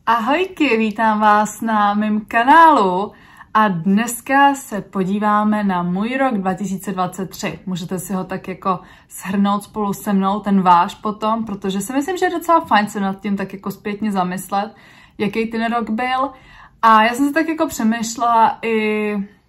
Ahojky, vítám vás na mém kanálu a dneska se podíváme na můj rok 2023. Můžete si ho tak jako shrnout spolu se mnou, ten váš potom, protože si myslím, že je docela fajn se nad tím tak jako zpětně zamyslet, jaký ten rok byl. A já jsem si tak jako přemýšlela i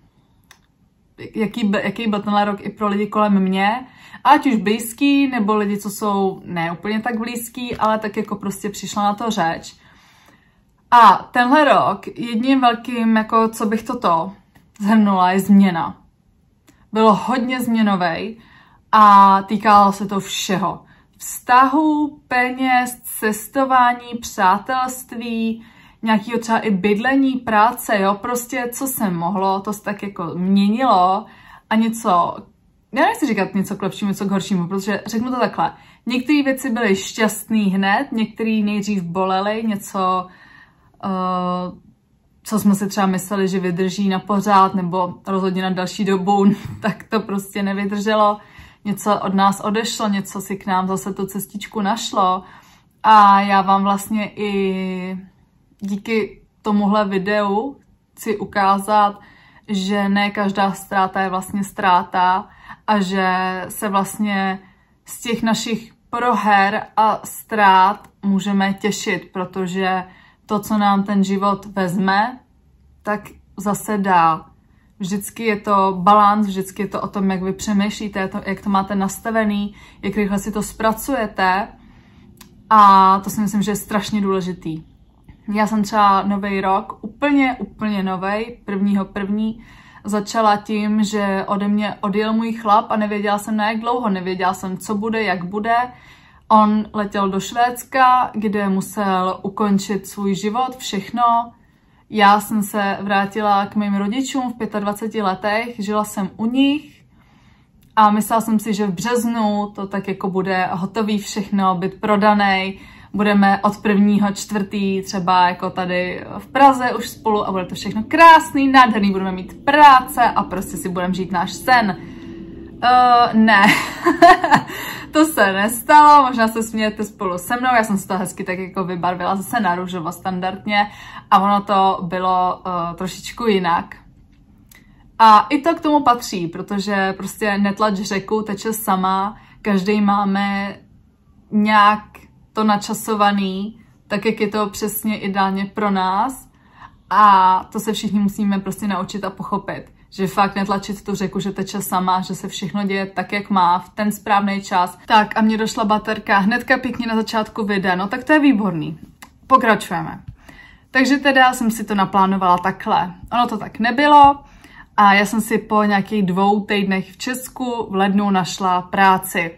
jaký byl tenhle rok i pro lidi kolem mě, ať už blízký, nebo lidi, co jsou ne úplně tak blízký, ale tak jako prostě přišla na to řeč. A tenhle rok jedním velkým, jako co bych toto shrnula, je změna. Bylo hodně změnovej a týkalo se to všeho. Vztahů, peněz, cestování, přátelství, nějakého třeba i bydlení, práce, jo, prostě co se mohlo, to se tak jako měnilo a něco, já nechci říkat něco k lepšímu, něco k horšímu, protože řeknu to takhle, některé věci byly šťastný hned, některé nejdřív bolely, něco, co jsme si třeba mysleli, že vydrží na pořád, nebo rozhodně na další dobu, tak to prostě nevydrželo, něco od nás odešlo, něco si k nám zase tu cestičku našlo a já vám vlastně i díky tomuhle videu chci ukázat, že ne každá ztráta je vlastně ztráta a že se vlastně z těch našich proher a ztrát můžeme těšit, protože to, co nám ten život vezme, tak zase dá. Vždycky je to balans, vždycky je to o tom, jak vy přemýšlíte, jak to máte nastavený, jak rychle si to zpracujete a to si myslím, že je strašně důležitý. Já jsem třeba nový rok, úplně novej, 1.1. začala tím, že ode mě odjel můj chlap a nevěděla jsem na jak dlouho, nevěděla jsem, co bude, jak bude. On letěl do Švédska, kde musel ukončit svůj život, všechno. Já jsem se vrátila k mým rodičům v 25 letech, žila jsem u nich a myslela jsem si, že v březnu to tak jako bude hotový všechno, být prodaný. Budeme od 1.4. třeba jako tady v Praze už spolu a bude to všechno krásný, nádherný, budeme mít práce a prostě si budeme žít náš sen. Ne, to se nestalo, možná se smějete spolu se mnou, já jsem si to hezky tak jako vybarvila zase na růžovo standardně a ono to bylo trošičku jinak. A i to k tomu patří, protože prostě netlač řeku, teče sama, každý máme nějak to načasovaný, tak jak je to přesně ideálně pro nás a to se všichni musíme prostě naučit a pochopit. Že fakt netlačit tu řeku, že teče sama, že se všechno děje tak, jak má, v ten správný čas. Tak a mně došla baterka hnedka pěkně na začátku videa, no tak to je výborný. Pokračujeme. Takže teda jsem si to naplánovala takhle. Ono to tak nebylo a já jsem si po nějakých 2 týdnech v Česku v lednu našla práci.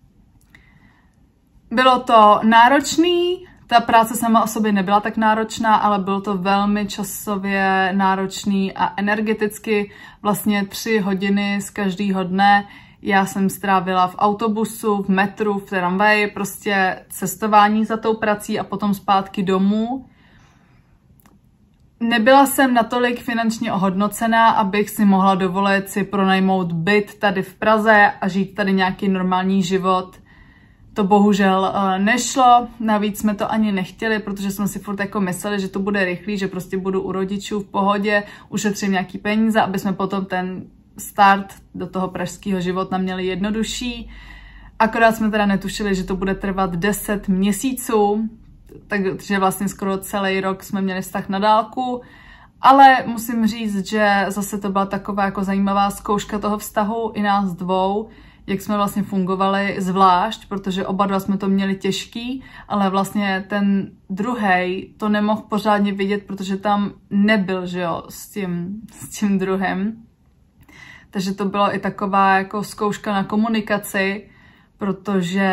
Bylo to náročný, ta práce sama o sobě nebyla tak náročná, ale bylo to velmi časově náročný a energeticky. Vlastně 3 hodiny z každého dne já jsem strávila v autobusu, v metru, v tramvaji, prostě cestování za tou prací a potom zpátky domů. Nebyla jsem natolik finančně ohodnocená, abych si mohla dovolit si pronajmout byt tady v Praze a žít tady nějaký normální život. To bohužel nešlo, navíc jsme to ani nechtěli, protože jsme si furt jako mysleli, že to bude rychlý, že prostě budu u rodičů v pohodě, ušetřím nějaký peníze, aby jsme potom ten start do toho pražského života měli jednodušší. Akorát jsme teda netušili, že to bude trvat 10 měsíců, takže vlastně skoro celý rok jsme měli vztah na dálku, ale musím říct, že zase to byla taková jako zajímavá zkouška toho vztahu i nás dvou, jak jsme vlastně fungovali zvlášť, protože oba dva jsme to měli těžký, ale vlastně ten druhej to nemohl pořádně vidět, protože tam nebyl, že jo, s tím druhým. Takže to bylo i taková jako zkouška na komunikaci, protože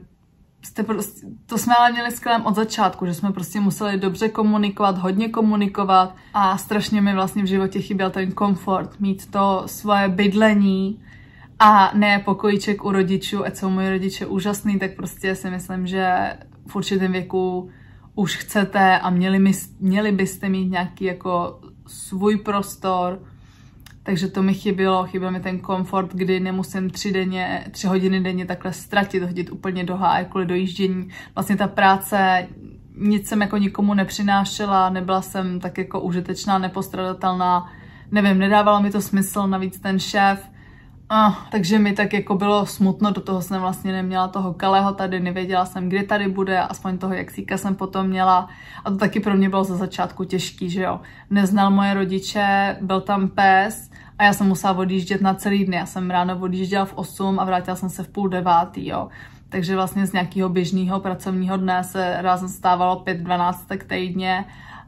to jsme ale měli skvělém od začátku, že jsme prostě museli dobře komunikovat, hodně komunikovat a strašně mi vlastně v životě chyběl ten komfort, mít to svoje bydlení, a ne pokojíček u rodičů, ať jsou moji rodiče úžasný, tak prostě si myslím, že v určitém věku už chcete a měli byste mít nějaký jako svůj prostor. Takže to mi chyběl mi ten komfort, kdy nemusím 3 hodiny denně takhle ztratit, hodit úplně do háje kvůli dojíždění. Vlastně ta práce nic jsem jako nikomu nepřinášela, nebyla jsem tak jako užitečná, nepostradatelná, nevím, nedávalo mi to smysl, navíc ten šéf, takže mi tak jako bylo smutno, do toho jsem vlastně neměla toho Kaleho tady, nevěděla jsem, kdy tady bude, aspoň toho Jaxíka jsem potom měla a to taky pro mě bylo za začátku těžký, že jo. Neznal moje rodiče, byl tam pes a já jsem musela odjíždět na celý dny, já jsem ráno odjížděla v 8 a vrátila jsem se v 8:30, jo. Takže vlastně z nějakého běžného pracovního dne se rázem stávalo 5-12 týdně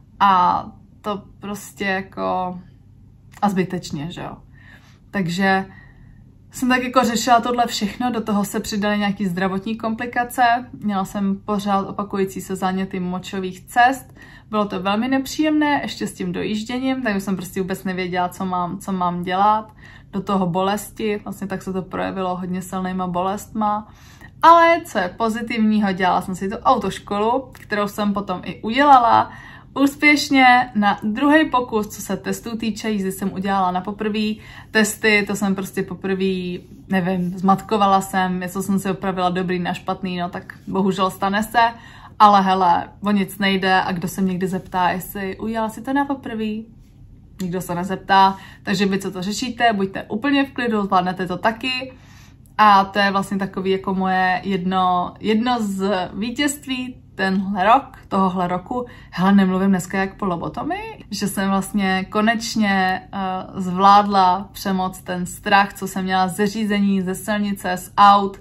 a to prostě jako a zbytečně, že jo. Takže jsem tak jako řešila tohle všechno, do toho se přidaly nějaké zdravotní komplikace, měla jsem pořád opakující se záněty močových cest, bylo to velmi nepříjemné, ještě s tím dojížděním, takže jsem prostě vůbec nevěděla, co mám dělat, do toho bolesti, vlastně tak se to projevilo hodně silnýma bolestma, ale co je pozitivního, dělala jsem si tu autoškolu, kterou jsem potom i udělala, úspěšně na druhý pokus, co se testů týče, jízdy jsem udělala na poprvé testy, to jsem prostě poprvé, nevím, zmatkovala jsem, něco jsem si opravila dobrý na špatný, no tak bohužel stane se, ale hele, o nic nejde a kdo se mě někdy zeptá, jestli udělala si to na poprvé, nikdo se nezeptá, takže vy co to řešíte, buďte úplně v klidu, zvládnete to taky a to je vlastně takový jako moje jedno z vítězství tohohle roku, hele, nemluvím dneska jak po lobotomii, že jsem vlastně konečně zvládla přemoct ten strach, co jsem měla ze řízení, ze silnice, z aut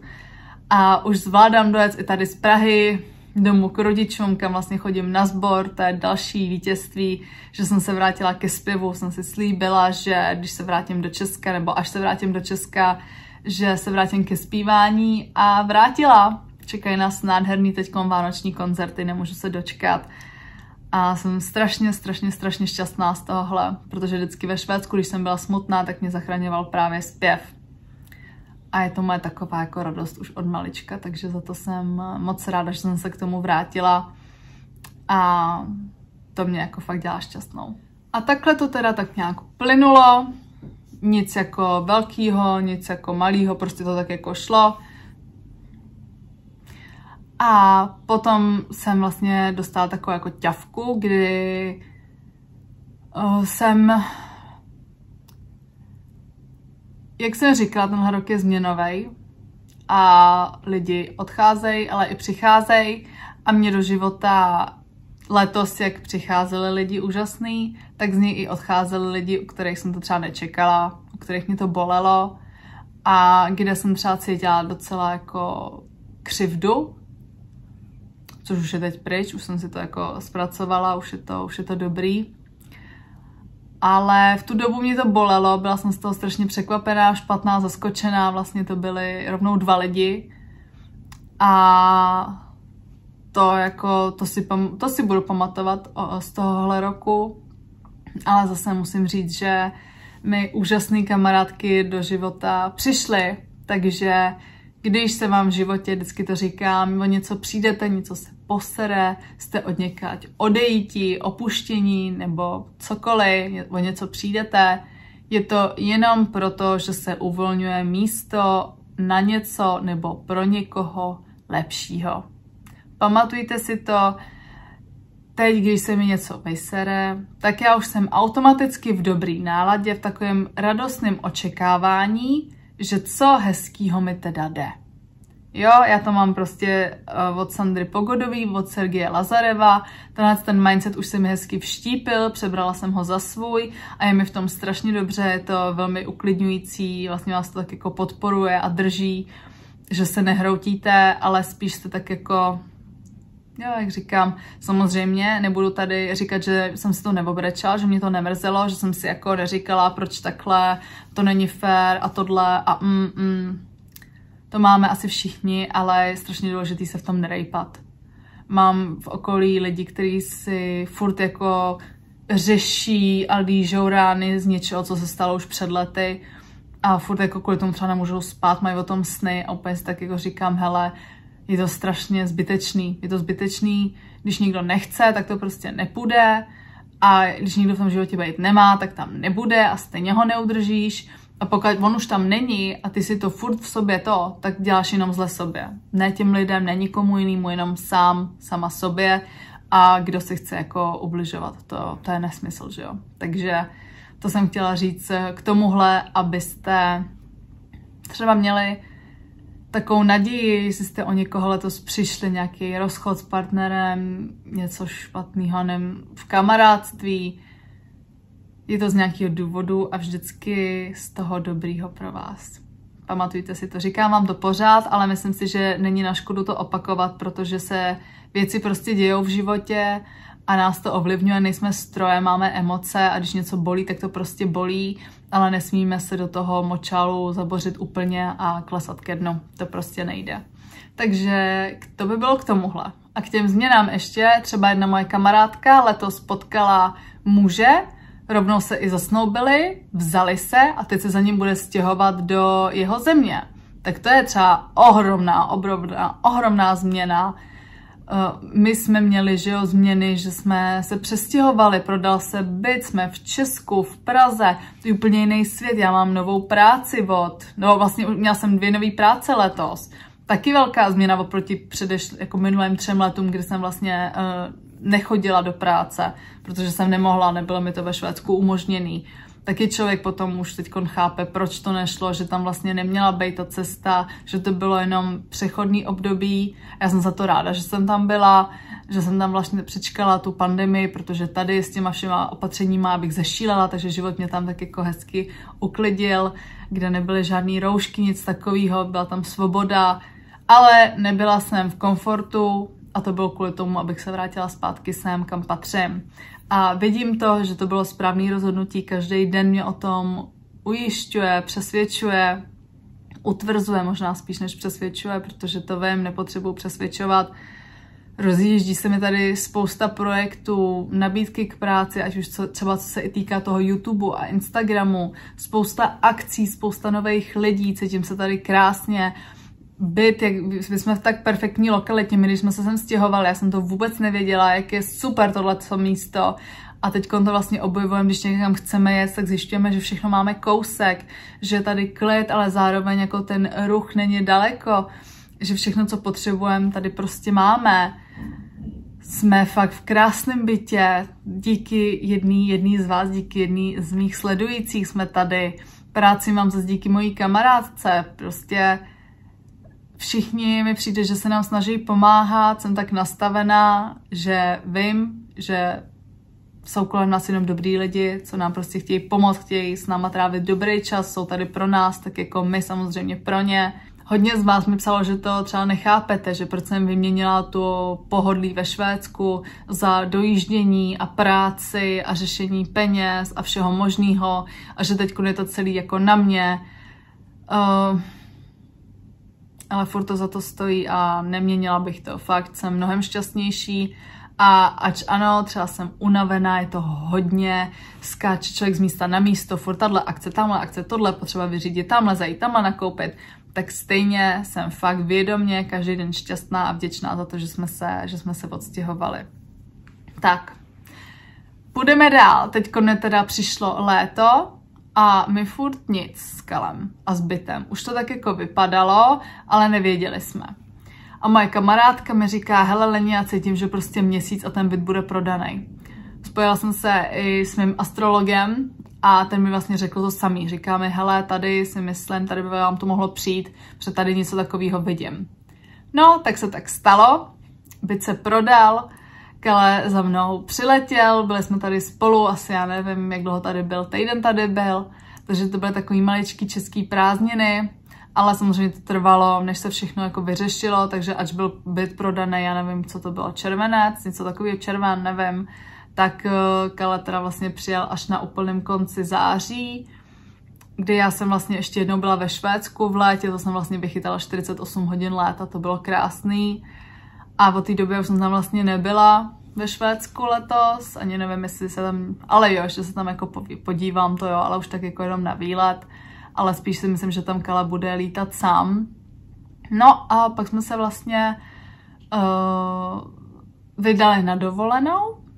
a už zvládám dojet i tady z Prahy domů k rodičům, kam vlastně chodím na sbor, to je další vítězství, že jsem se vrátila ke zpěvu, jsem si slíbila, že když se vrátím do Česka, nebo až se vrátím do Česka, že se vrátím ke zpívání a vrátila. Čekají nás nádherný teďkom vánoční koncerty, nemůžu se dočkat. A jsem strašně šťastná z tohohle, protože vždycky ve Švédsku, když jsem byla smutná, tak mě zachraňoval právě zpěv. A je to moje taková jako radost už od malička, takže za to jsem moc ráda, že jsem se k tomu vrátila. A to mě jako fakt dělá šťastnou. A takhle to teda tak nějak plynulo. Nic jako velkýho, nic jako malýho, prostě to tak jako šlo. A potom jsem vlastně dostala takovou jako ťavku, kdy jak jsem říkala, tenhle rok je změnovej a lidi odcházejí, ale i přicházejí a mě do života letos, jak přicházeli lidi úžasný, tak z něj i odcházeli lidi, u kterých jsem to třeba nečekala, u kterých mě to bolelo a kde jsem třeba cítila docela jako křivdu, což už je teď pryč, už jsem si to jako zpracovala, už je to dobrý. Ale v tu dobu mě to bolelo, byla jsem z toho strašně překvapená, špatná, zaskočená, vlastně to byly rovnou 2 lidi. A to si budu pamatovat z tohohle roku. Ale zase musím říct, že mi úžasné kamarádky do života přišly, takže když se vám v životě, vždycky to říkám, o něco přijdete, něco se posere, jste od někať odejítí, opuštění nebo cokoliv, o něco přijdete, je to jenom proto, že se uvolňuje místo na něco nebo pro někoho lepšího. Pamatujte si to, teď, když se mi něco vysere, tak já už jsem automaticky v dobrý náladě, v takovém radostném očekávání, že co hezkýho mi teda jde. Jo, já to mám prostě od Sandry Pogodový, od Sergeje Lazareva, ten mindset už se mi hezky vštípil, přebrala jsem ho za svůj a je mi v tom strašně dobře, je to velmi uklidňující, vlastně vás to tak jako podporuje a drží, že se nehroutíte, ale spíš jste tak jako, jo, jak říkám, samozřejmě nebudu tady říkat, že jsem si to neobrečela, že mě to nemrzelo, že jsem si jako neříkala, proč takhle, to není fér a tohle a to máme asi všichni, ale je strašně důležitý se v tom nerejpat. Mám v okolí lidi, kteří si furt jako řeší a lížou rány z něčeho, co se stalo už před lety a furt jako kvůli tomu třeba nemůžou spát, mají o tom sny a úplně si tak jako říkám, hele, je to strašně zbytečný. Je to zbytečný, když někdo nechce, tak to prostě nepůjde a když někdo v tom životě být nemá, tak tam nebude a stejně ho neudržíš. A pokud on už tam není a ty si to furt v sobě tak děláš jenom zle sobě. Ne těm lidem, ne nikomu jinému, jenom sama sobě a kdo si chce jako ubližovat, to je nesmysl, že jo. Takže to jsem chtěla říct k tomuhle, abyste třeba měli takovou naději, jestli jste o někoho letos přišli, nějaký rozchod s partnerem, něco špatného, nevím, v kamarádství, je to z nějakého důvodu a vždycky z toho dobrýho pro vás. Pamatujte si to, říkám vám to pořád, ale myslím si, že není na škodu to opakovat, protože se věci prostě dějou v životě a nás to ovlivňuje, nejsme stroje, máme emoce a když něco bolí, tak to prostě bolí, ale nesmíme se do toho močalu zabořit úplně a klesat ke dnu. To prostě nejde. Takže to by bylo k tomuhle. A k těm změnám ještě třeba jedna moje kamarádka letos potkala muže, rovnou se i zasnoubili, vzali se a teď se za ním bude stěhovat do jeho země. Tak to je třeba ohromná změna. My jsme měli, že jo, změny, že jsme se přestěhovali, prodal se byt, jsme v Česku, v Praze, to je úplně jiný svět, já mám novou práci vlastně měla jsem 2 nové práce letos. Taky velká změna oproti jako minulým 3 letům, kdy jsem vlastně nechodila do práce, protože jsem nemohla, nebylo mi to ve Švédsku umožněný. Taky člověk potom už teď chápe, proč to nešlo, že tam vlastně neměla být ta cesta, že to bylo jenom přechodný období. Já jsem za to ráda, že jsem tam byla, že jsem tam vlastně přečkala tu pandemii, protože tady s těma všema opatřeníma bych zešílela, takže život mě tam tak jako hezky uklidil, kde nebyly žádný roušky, nic takového, byla tam svoboda, ale nebyla jsem v komfortu a to bylo kvůli tomu, abych se vrátila zpátky sem, kam patřím. A vidím to, že to bylo správné rozhodnutí, každý den mě o tom ujišťuje, přesvědčuje, utvrzuje možná spíš než přesvědčuje, protože to vím, nepotřebuji přesvědčovat. Rozjíždí se mi tady spousta projektů, nabídky k práci, ať už třeba co se i týká toho YouTube a Instagramu, spousta akcí, spousta nových lidí, cítím se tady krásně. Byt, my jsme v tak perfektní lokalitě, my když jsme se sem stěhovali, já jsem to vůbec nevěděla, jak je super tohleto místo a teď to vlastně objevujeme, když někam chceme jet, tak zjišťujeme, že všechno máme kousek, že je tady klid, ale zároveň jako ten ruch není daleko, že všechno, co potřebujeme, tady prostě máme. Jsme fakt v krásném bytě, díky jedný z vás, díky jedný z mých sledujících jsme tady, práci mám zase díky mojí kamarádce, prostě všichni mi přijde, že se nám snaží pomáhat, jsem tak nastavená, že vím, že jsou kolem nás jenom dobrý lidi, co nám prostě chtějí pomoct, chtějí s náma trávit dobrý čas, jsou tady pro nás, tak jako my samozřejmě pro ně. Hodně z vás mi psalo, že to třeba nechápete, že proč jsem vyměnila tu pohodlí ve Švédsku za dojíždění a práci a řešení peněz a všeho možného a že teď je to celý jako na mě. Ale furt to za to stojí a neměnila bych to. Fakt jsem mnohem šťastnější a ač ano, třeba jsem unavená, je to hodně, skáče člověk z místa na místo, furt tahle akce, tohle potřeba vyřídit, tamhle zajít, tamhle nakoupit, tak stejně jsem fakt vědomě každý den šťastná a vděčná za to, že jsme se odstěhovali. Tak, půjdeme dál. Teď teda přišlo léto, a my furt nic s Kalem a s bytem. Už to tak jako vypadalo, ale nevěděli jsme. A moje kamarádka mi říká, hele Leni, já cítím, že prostě měsíc a ten byt bude prodaný. Spojila jsem se i s mým astrologem a ten mi vlastně řekl to samý. Říká mi, hele, tady si myslím, tady by vám to mohlo přijít, protože tady něco takového vidím. No, tak se tak stalo, byt se prodal, Kale za mnou přiletěl, byli jsme tady spolu, asi já nevím, jak dlouho tady byl, týden tady byl, takže to byly takový maličký český prázdniny, ale samozřejmě to trvalo, než se všechno jako vyřešilo, takže ač byl byt prodaný, já nevím, co to bylo, červenec, něco takového, červen, nevím, tak Kale teda vlastně přijel až na úplném konci září, kdy já jsem vlastně ještě jednou byla ve Švédsku v létě, to jsem vlastně vychytala 48 hodin léta, to bylo krásný. A od té doby už jsem tam vlastně nebyla ve Švédsku letos, ani nevím, jestli se tam, ale jo, ještě se tam jako podívám, to jo, ale už tak jako jenom na výlet, ale spíš si myslím, že tam Kala bude lítat sám. No a pak jsme se vlastně vydali na dovolenou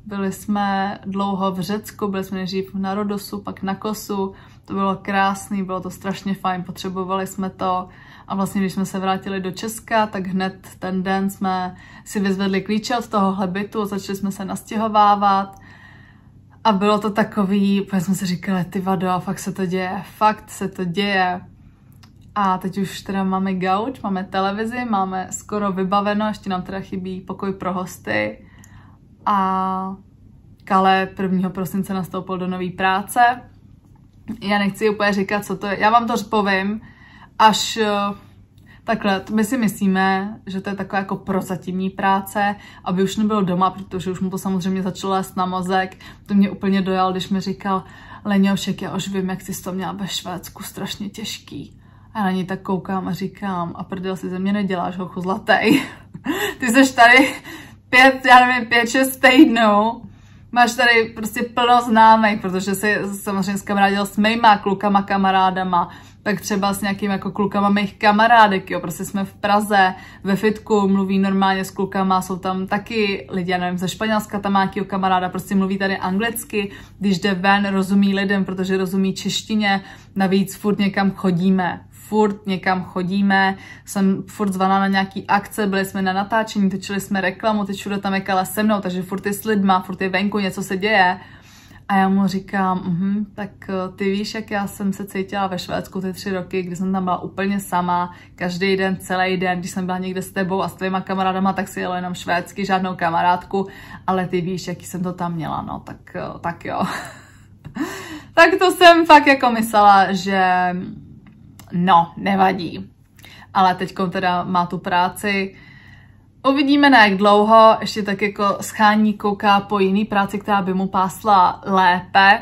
Byli jsme dlouho v Řecku, byli jsme nejdřív na Rodosu, pak na Kosu. To bylo krásný, bylo to strašně fajn, potřebovali jsme to. A vlastně, když jsme se vrátili do Česka, tak hned ten den jsme si vyzvedli klíče od tohohle bytu a začali jsme se nastěhovávat. A bylo to takový, úplně jsme si říkali, ty vado, fakt se to děje. A teď už teda máme gauč, máme televizi, máme skoro vybaveno, ještě nám teda chybí pokoj pro hosty. A Kale 1. prosince nastoupil do nové práce. Já nechci úplně říkat, co to je. Já vám to povím, až takhle. My si myslíme, že to je taková jako prozatímní práce, aby už nebyl doma, protože už mu to samozřejmě začalo lézt na mozek. To mě úplně dojal, když mi říkal, Leňošek, já už vím, jak jsi to měla ve Švédsku, strašně těžký. A na ní tak koukám a říkám, a prdel si ze mě neděláš, hochu zlatej. Ty seš tady 5-6 týdnů, máš tady prostě plno známek, protože si samozřejmě skamarádil s mýma klukama, kamarádama, tak třeba s nějakými jako klukama mých kamarádek, jo, prostě jsme v Praze, ve fitku, mluví normálně s klukama, jsou tam taky lidi, já nevím, ze Španělska tam má nějakýho kamaráda, prostě mluví tady anglicky, když jde ven, rozumí lidem, protože rozumí češtině, navíc furt někam chodíme, jsem furt zvaná na nějaký akce, byli jsme na natáčení, točili jsme reklamu, teď všude tam je Kala se mnou, takže furt je s lidma, furt je venku, něco se děje. A já mu říkám, tak ty víš, jak já jsem se cítila ve Švédsku ty 3 roky, kdy jsem tam byla úplně sama, každý den, celý den, když jsem byla někde s tebou a s tvýma kamarádama, tak si jela jenom švédsky, žádnou kamarádku, ale ty víš, jaký jsem to tam měla, no, tak jo. Tak to jsem fakt jako myslela, že no, nevadí. Ale teďko teda má tu práci. Uvidíme na jak dlouho, ještě tak jako schání kouká po jiný práci, která by mu pásla lépe.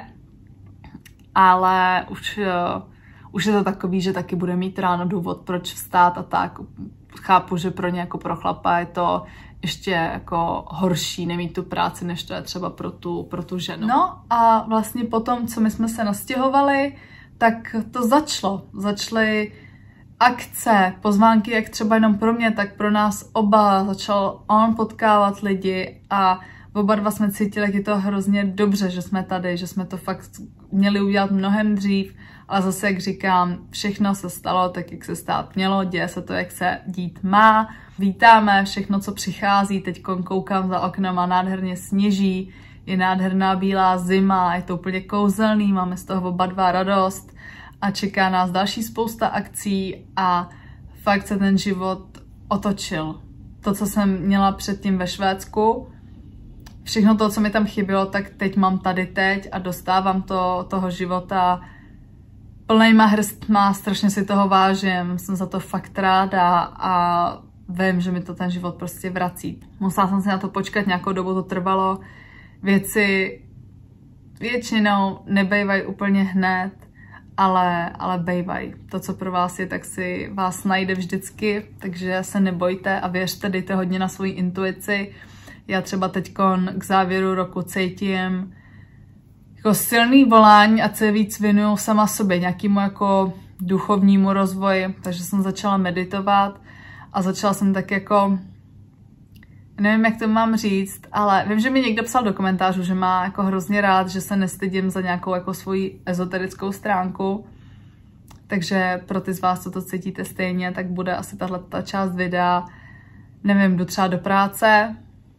Ale už je to takový, že taky bude mít ráno důvod, proč vstát a tak. Chápu, že pro ně jako pro chlapa je to ještě jako horší nemít tu práci, než to je třeba pro tu ženu. No a vlastně potom, co my jsme se nastěhovali, tak to začaly akce, pozvánky, jak třeba jenom pro mě, tak pro nás oba. Začal on potkávat lidi a oba dva jsme cítili, jak je to hrozně dobře, že jsme tady, že jsme to fakt měli udělat mnohem dřív, ale zase, jak říkám, všechno se stalo tak, jak se stát mělo, děje se to, jak se dít má. Vítáme všechno, co přichází, teď koukám za oknem a nádherně sněží, je nádherná bílá zima, je to úplně kouzelný, máme z toho oba dva radost a čeká nás další spousta akcí a fakt se ten život otočil. To, co jsem měla předtím ve Švédsku, všechno to, co mi tam chybělo, tak teď mám tady teď a dostávám toho života plnejma hrstma, strašně si toho vážím, jsem za to fakt ráda a vím, že mi to ten život prostě vrací. Musela jsem si na to počkat, nějakou dobu to trvalo. Věci většinou nebejvají úplně hned, ale bejvají. To, co pro vás je, tak si vás najde vždycky, takže se nebojte a věřte, dejte hodně na svoji intuici. Já třeba teď k závěru roku cítím jako silný volání a se víc věnuju sama sobě, nějakému jako duchovnímu rozvoji, takže jsem začala meditovat a začala jsem tak jako, nevím, jak to mám říct, ale vím, že mi někdo psal do komentářů, že má jako hrozně rád, že se nestydím za nějakou jako svoji ezoterickou stránku, takže pro ty z vás, co to cítíte stejně, tak bude asi tato část videa, nevím, jdu třeba do práce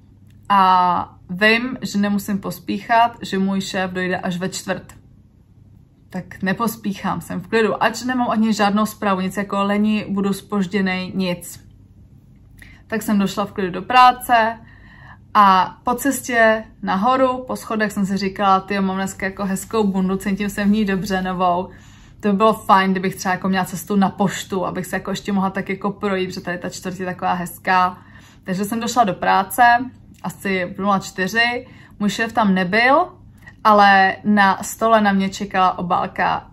a vím, že nemusím pospíchat, že můj šéf dojde až ve 4. Tak nepospíchám, jsem v klidu, ač nemám od něj žádnou zprávu, nic jako leni, budu zpožděnej, nic. Tak jsem došla v klidu do práce a po cestě nahoru, po schodech jsem si říkala, tyjo, mám dneska jako hezkou bundu, cítím se v ní dobře novou. To by bylo fajn, kdybych třeba jako měla cestu na poštu, abych se jako ještě mohla tak jako projít, protože tady ta čtvrť je taková hezká. Takže jsem došla do práce, asi v 04, můj šéf tam nebyl, ale na stole na mě čekala obálka.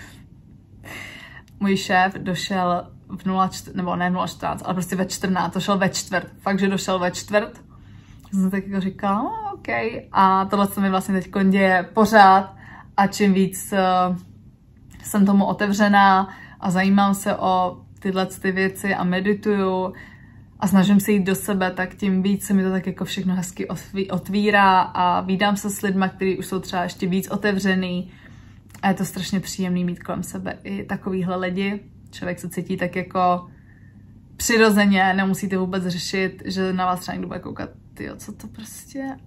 Můj šéf došel v 04, nebo ne 014, ale prostě ve 14, to šel ve 4, fakt, že došel ve 4. Jsem tak jako říkala, no, OK. A tohle se mi vlastně teď děje pořád a čím víc jsem tomu otevřená a zajímám se o tyhle ty věci a medituju a snažím se jít do sebe, tak tím víc se mi to tak jako všechno hezky otvírá a vídám se s lidma, kteří už jsou třeba ještě víc otevřený a je to strašně příjemný mít kolem sebe i takovýhle lidi. Člověk se cítí tak jako přirozeně, nemusíte vůbec řešit, že na vás třeba někdo bude koukat, tyjo, co to prostě,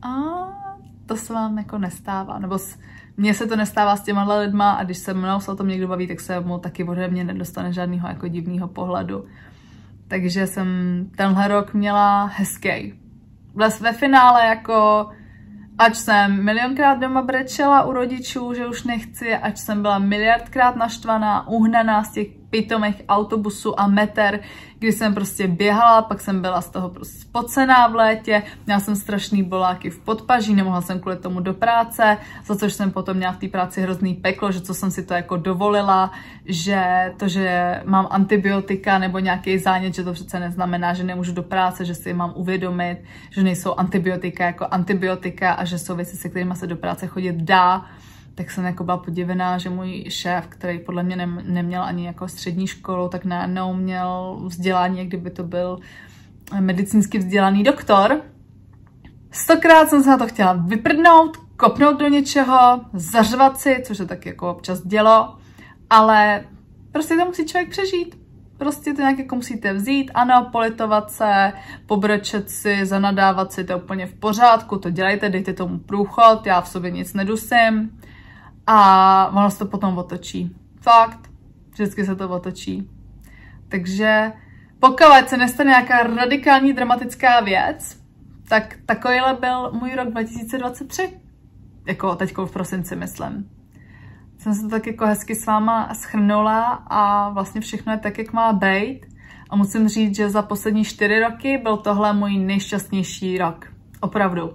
to se vám jako nestává, nebo mně se to nestává s těma lidma a když se mnou se o tom někdo baví, tak se mu taky ode mě nedostane žádného jako divného pohledu. Takže jsem tenhle rok měla hezký. Ve finále jako, ať jsem milionkrát doma brečela u rodičů, že už nechci, ať jsem byla miliardkrát naštvaná, uhnaná z těch pitomých autobusů a meter, kdy jsem prostě běhala, pak jsem byla z toho prostě spocená v létě, měla jsem strašný boláky v podpaží, nemohla jsem kvůli tomu do práce, za což jsem potom měla v té práci hrozný peklo, že co jsem si to jako dovolila, že to, že mám antibiotika nebo nějaký zánět, že to přece neznamená, že nemůžu do práce, že si je mám uvědomit, že nejsou antibiotika jako antibiotika a že jsou věci, se kterými se do práce chodit dá. Tak jsem jako byla podivená, že můj šéf, který podle mě neměl ani jako střední školu, tak najednou měl vzdělání, jak kdyby to byl medicínsky vzdělaný doktor. 100krát jsem se na to chtěla vyprdnout, kopnout do něčeho, zařvat si, což se tak jako občas dělo, ale prostě to musí člověk přežít. Prostě to nějak jako musíte vzít, ano, politovat se, pobrečet si, zanadávat si, to je úplně v pořádku, to dělejte, dejte tomu průchod, já v sobě nic nedusím. A ono se to potom otočí. Fakt. Vždycky se to otočí. Takže pokud se nestane nějaká radikální dramatická věc, tak takovýhle byl můj rok 2023. Jako teďko v prosinci, myslím. Jsem se to tak jako hezky s váma shrnula a vlastně všechno je tak, jak má být. A musím říct, že za poslední 4 roky byl tohle můj nejšťastnější rok. Opravdu.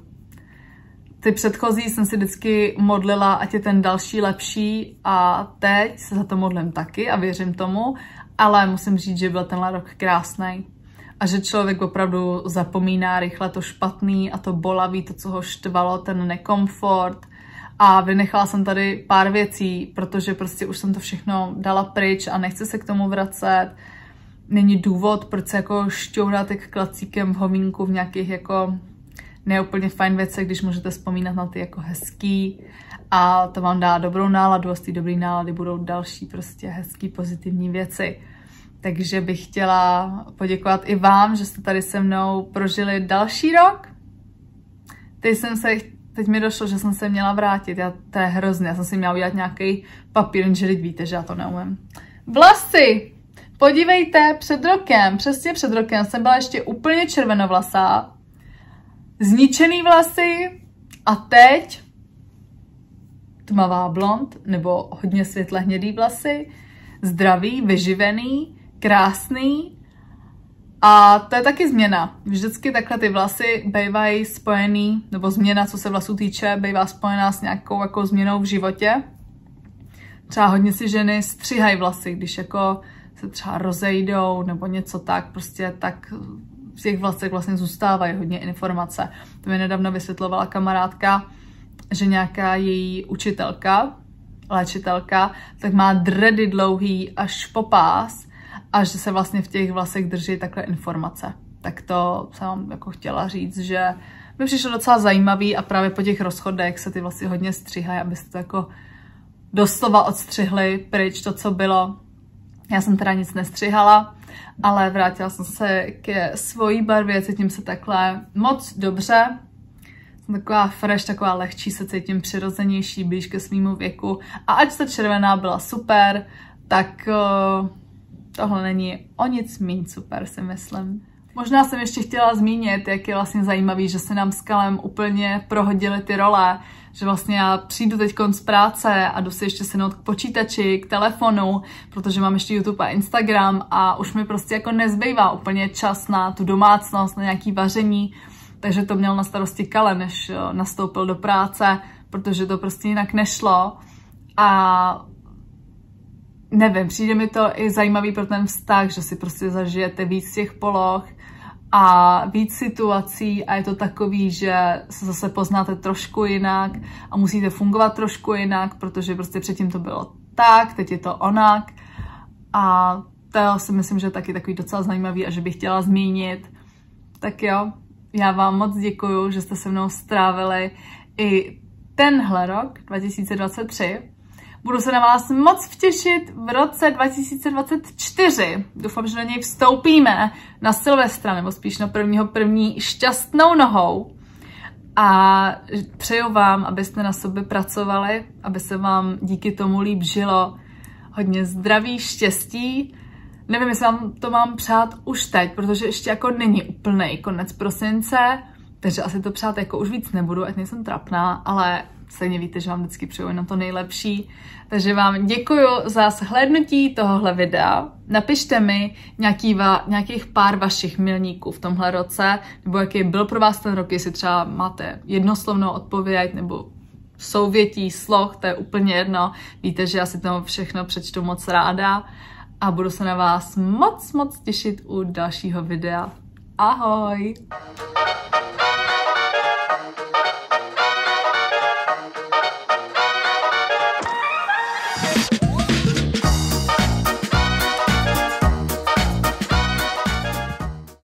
Ty předchozí jsem si vždycky modlila, ať je ten další lepší a teď se za to modlím taky a věřím tomu, ale musím říct, že byl tenhle rok krásný a že člověk opravdu zapomíná rychle to špatný a to bolavý, to, co ho štvalo, ten nekomfort a vynechala jsem tady pár věcí, protože prostě už jsem to všechno dala pryč a nechci se k tomu vracet. Není důvod, proč se jako šťourat jak klacíkem v homínku v nějakých jako neúplně fajn věci, když můžete vzpomínat na ty jako hezký a to vám dá dobrou náladu a z té dobré nálady budou další prostě hezký pozitivní věci. Takže bych chtěla poděkovat i vám, že jste tady se mnou prožili další rok. Teď mi došlo, že jsem se měla vrátit, to je hrozně, já jsem si měla udělat nějaký papír, že vidíte, že já to neumím. Vlasy! Podívejte, přesně před rokem jsem byla ještě úplně červenovlasá, zničený vlasy a teď tmavá blond nebo hodně světle hnědý vlasy, zdravý, vyživený, krásný a to je taky změna. Vždycky takhle ty vlasy bývají spojený, nebo změna, co se vlasů týče, bývá spojená s nějakou jako změnou v životě. Třeba hodně si ženy stříhají vlasy, když jako se třeba rozejdou nebo něco tak, prostě tak v těch vlasech vlastně zůstávají hodně informace. To mi nedávno vysvětlovala kamarádka, že nějaká její učitelka, léčitelka, tak má dready dlouhý až po pás a že se vlastně v těch vlasech drží takhle informace. Tak to jsem vám jako chtěla říct, že mi přišlo docela zajímavý a právě po těch rozchodech se ty vlasy hodně stříhají, abyste to jako doslova odstřihli pryč to, co bylo. Já jsem teda nic nestřihala, ale vrátila jsem se ke svojí barvě, cítím se takhle moc dobře. Jsem taková fresh, taková lehčí, se cítím přirozenější, blíž ke svýmu věku. A ať ta červená byla super, tak tohle není o nic méně super, si myslím. Možná jsem ještě chtěla zmínit, jak je vlastně zajímavý, že se nám s Kalem úplně prohodily ty role, že vlastně já přijdu teď z práce a jdu si ještě sednout k počítači, k telefonu, protože mám ještě YouTube a Instagram a už mi prostě jako nezbývá úplně čas na tu domácnost, na nějaký vaření, takže to měl na starosti Kale, než nastoupil do práce, protože to prostě jinak nešlo a nevím, přijde mi to i zajímavý pro ten vztah, že si prostě zažijete víc těch poloh a víc situací a je to takový, že se zase poznáte trošku jinak a musíte fungovat trošku jinak, protože prostě předtím to bylo tak, teď je to onak a to si myslím, že je taky takový docela zajímavý a že bych chtěla zmínit, Tak jo, já vám moc děkuju, že jste se mnou strávili i tenhle rok 2023. Budu se na vás moc těšit v roce 2024. Doufám, že na něj vstoupíme na Silvestra, nebo spíš na 1.1. šťastnou nohou. A přeju vám, abyste na sobě pracovali, aby se vám díky tomu líp žilo. Hodně zdraví, štěstí. Nevím, jestli vám to mám přát už teď, protože ještě jako není úplnej konec prosince, takže asi to přát jako už víc nebudu, ať nejsem trapná, ale stejně víte, že vám vždycky přeju jenom to nejlepší. Takže vám děkuju za shlédnutí tohohle videa. Napište mi nějakých pár vašich milníků v tomhle roce, nebo jaký byl pro vás ten rok, jestli třeba máte jednoslovnou odpověď, nebo souvětí, sloh, to je úplně jedno. Víte, že já si to všechno přečtu moc ráda a budu se na vás moc těšit u dalšího videa. Ahoj!